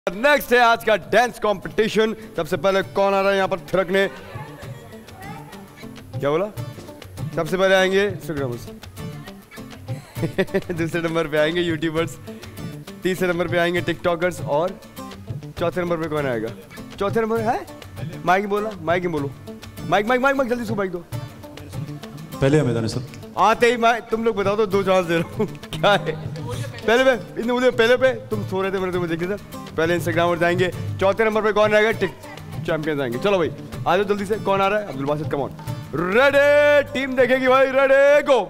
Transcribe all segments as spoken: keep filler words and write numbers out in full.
Next है आज का डांस कंपटीशन। सबसे पहले कौन आ रहा है यहाँ पर थिरकने? क्या बोला? सबसे पहले आएंगे इंस्टाग्रामर्स, दूसरे नंबर पे आएंगे यूट्यूबर्स, तीसरे नंबर पे आएंगे टिकटॉकर्स और चौथे नंबर पे कौन आएगा? चौथे नंबर है माइक बोला, माइक बोलो, माइक माइक माइक माइक जल्दी से माइक दो। पहले हमें था सर आते ही मैं तुम लोग बताओ तो दो चांस दे रहा हूँ। क्या है पहले पे इतने मुझे पहले पे तुम सो रहे थे मैंने तुम्हें देखे सर। पहले इंस्टाग्राम जाएंगे, चौथे नंबर पे कौन रहेगा? टिक चैंपियंस आएंगे। चलो भाई आ जाओ जल्दी से, कौन आ रहा है? Abdul Basit, come on. Ready team देखेगी भाई, रेडी गो।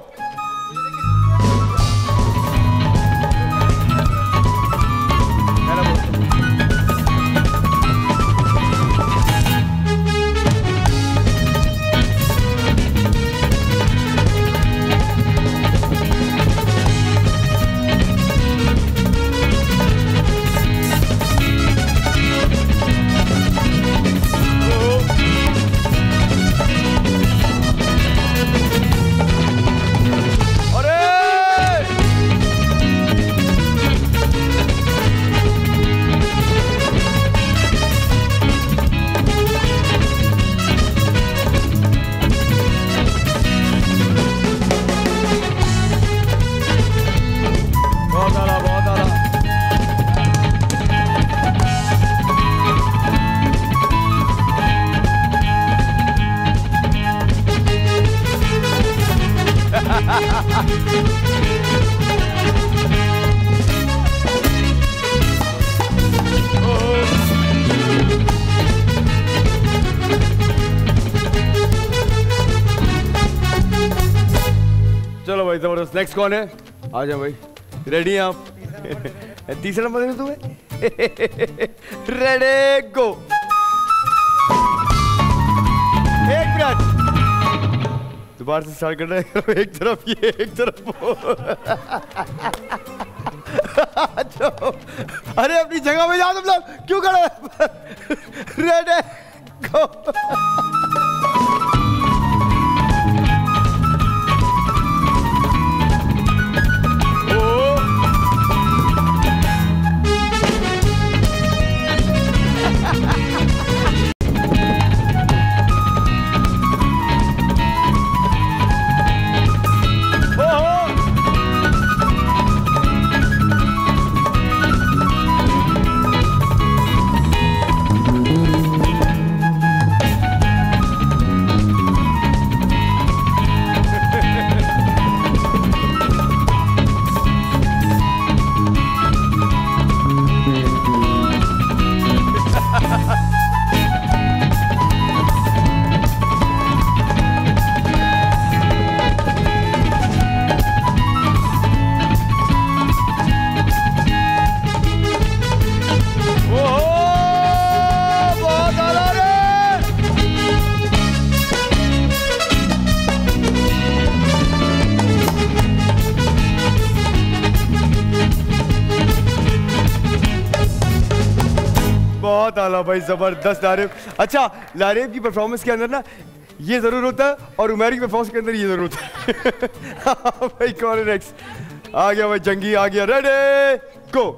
चलो भाई जबरदस्त। नेक्स्ट कौन है? आ जाओ भाई, रेडी हैं आप? तीसरा नंबर है तुम्हें। Ready go. एक मिनट दोबारा से स्टार्ट कर रहे हैं। एक तरफ ये, एक तरफ वो। अरे अपनी जगह पे जाओ तुम लोग, क्यों खड़े? Ready go. बहुत आला भाई, जबरदस्त लारेब। अच्छा लारेब की परफॉर्मेंस के अंदर ना ये जरूर होता है और उमेर की परफॉर्मेंस के अंदर ये जरूर होता है। भाई कौन है नेक्स्ट? आ गया भाई जंगी, आ गया। Ready go.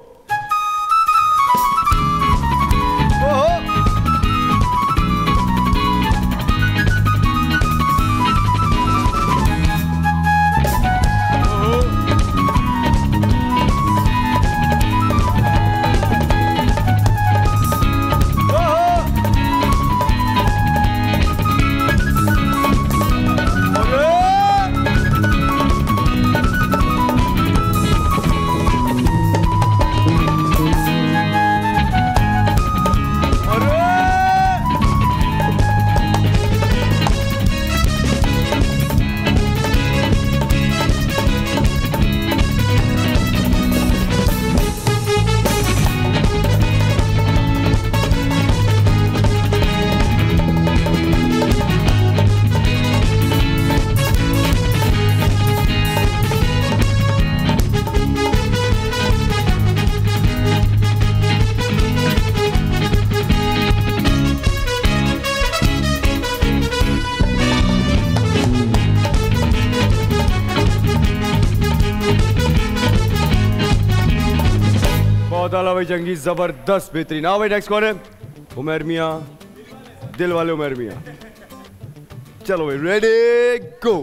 आला भाई जंगी, जबरदस्त बेहतरीन। आओ भाई नेक्स्ट कौन है? उमर मियां, दिल वाले उमर मियां। चलो भाई रेडी गो।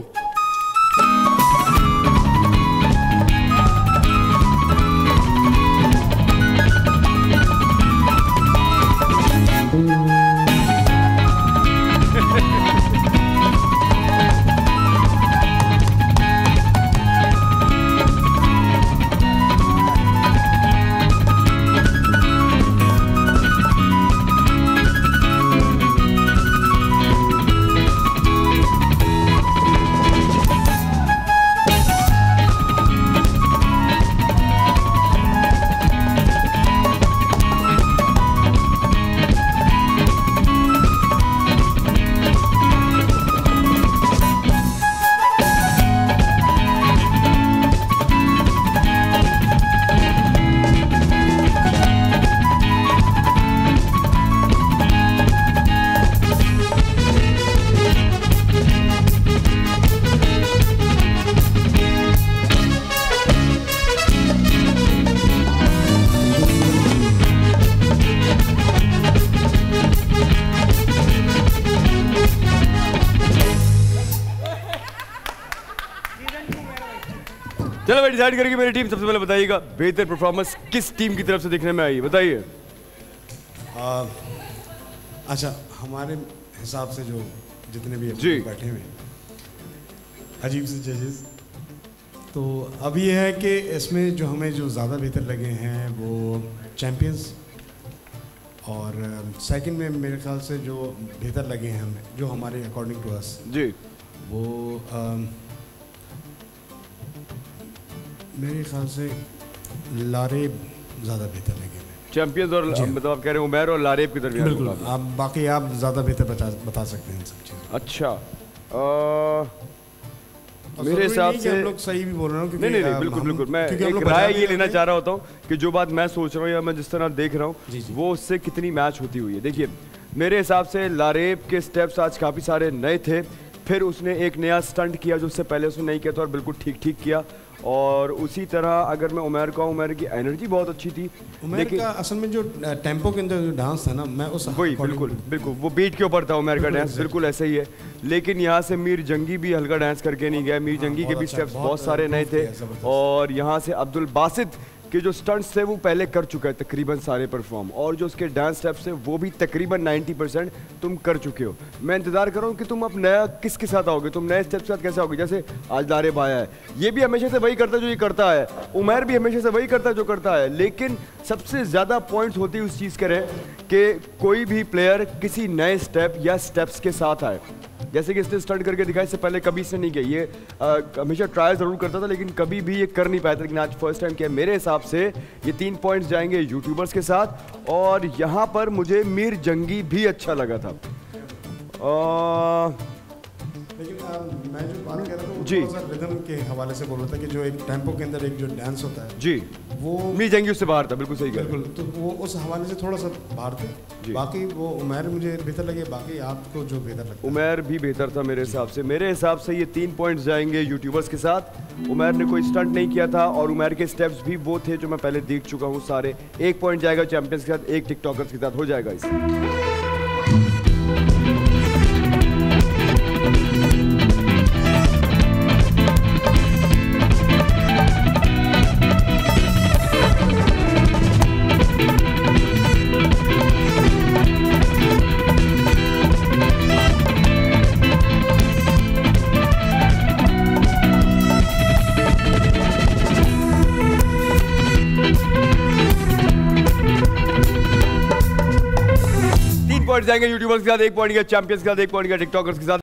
चलो भाई डिसाइड करेगी मेरी टीम। सबसे पहले बताइएगा बेहतर परफॉर्मेंस किस टीम की तरफ से देखने में आई, बताइए। अच्छा, हमारे हिसाब से जो जितने भी जी बैठे हुए अजीब से जजेस, तो अब ये है कि इसमें जो हमें जो ज़्यादा बेहतर लगे हैं वो चैम्पियंस, और सेकंड में मेरे ख्याल से जो बेहतर लगे हैं हमें, जो हमारे अकॉर्डिंग टू अस जी, वो आ, मेरे ख्याल से लारेब ज़्यादा बेहतर लगे हमें। चैंपियंस और मतलब आप कह रहे हैं उमर और लारेब की तरफ? बिल्कुल, आप बाकी आप ज़्यादा बेहतर बता बता सकते हैं इन सब चीज़ों। अच्छा, आ, मेरे हिसाब से हम लोग सही भी बोल रहे हैं। नहीं नहीं नहीं बिल्कुल बिल्कुल, मैं एक राय ये लेना चाह रहा होता हूँ कि जो बात मैं सोच रहा हूँ या मैं जिस तरह देख रहा हूँ वो उससे कितनी मैच होती हुई है। देखिए मेरे हिसाब से लारेब के स्टेप्स आज काफ़ी सारे नए थे, फिर उसने एक नया स्टंट किया जो उससे पहले उसने नहीं किया था और बिल्कुल ठीक ठीक किया। और उसी तरह अगर मैं उमर का, उमर की एनर्जी बहुत अच्छी थी। उमर का असल में जो टेम्पो के अंदर जो डांस था ना, मैं उस वही बिल्कुल बिल्कुल वो बीट के ऊपर था उमर का डांस, बिल्कुल ऐसा ही है। लेकिन यहाँ से मीर जंगी भी हल्का डांस करके नहीं गया। मीर जंगी के भी स्टेप्स बहुत सारे नए थे, और यहाँ से अब्दुल बासित के जो स्टंट्स थे वो पहले कर चुका है तकरीबन सारे परफॉर्म, और जो उसके डांस स्टेप्स थे वो भी तकरीबन नब्बे परसेंट तुम कर चुके हो। मैं इंतजार कर रहा हूँ कि तुम अब नया किसके साथ आओगे, तुम नए स्टेप्स के साथ कैसे आओगे। जैसे आज लारेब आया है, ये भी हमेशा से वही करता है जो ये करता है, उमर भी हमेशा से वही करता है जो करता है, लेकिन सबसे ज़्यादा पॉइंट्स होती है उस चीज़ करें कि कोई भी प्लेयर किसी नए स्टेप या स्टेप्स के साथ आए। जैसे कि इसने स्टंट करके दिखाया, इससे पहले कभी इसने नहीं किया। ये आ, हमेशा ट्रायल ज़रूर करता था लेकिन कभी भी ये कर नहीं पाया था, लेकिन आज फर्स्ट टाइम किया। मेरे हिसाब से ये तीन पॉइंट्स जाएंगे यूट्यूबर्स के साथ, और यहाँ पर मुझे मीर जंगी भी अच्छा लगा था। आ, लेकिन आ, मैं जो बात कर रहा था जी रिदम के हवाले से बोल रहा था कि जो एक टेम्पो के अंदर एक जो डांस होता है जी, वो मीर जंगी उससे बाहर था, बिल्कुल सही कह रहे हैं। बिल्कुल, तो वो उस हवाले से थोड़ा सा बाहर थे। बाकी वो उमर मुझे बेहतर लगे, बाकी आपको जो बेहतर लगता है। उमर भी बेहतर था मेरे हिसाब से। मेरे हिसाब से ये तीन पॉइंट्स जाएंगे यूट्यूबर्स के साथ। उमर ने कोई स्टंट नहीं किया था और उमर के स्टेप्स भी वो थे जो मैं पहले देख चुका हूँ सारे। एक पॉइंट जाएगा चैंपियंस के साथ, एक टिकटॉकर्स के साथ हो जाएगा इस। जाएंगे यूट्यूबर्स के साथ, एक पॉइंट का चैंपियंस के साथ, एक पॉइंट का टिकटॉकर्स के साथ।